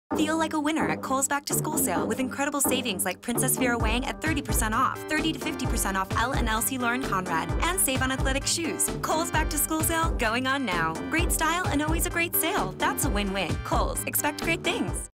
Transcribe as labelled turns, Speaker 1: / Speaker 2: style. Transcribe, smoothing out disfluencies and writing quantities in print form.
Speaker 1: Feel like a winner at Kohl's Back to School sale with incredible savings like Princess Vera Wang at 30% off, 30 to 50% off Elle and Elsie Lauren Conrad, and save on athletic shoes. Kohl's Back to School sale going on now. Great style and always a great sale. That's a win-win. Kohl's. Expect great things.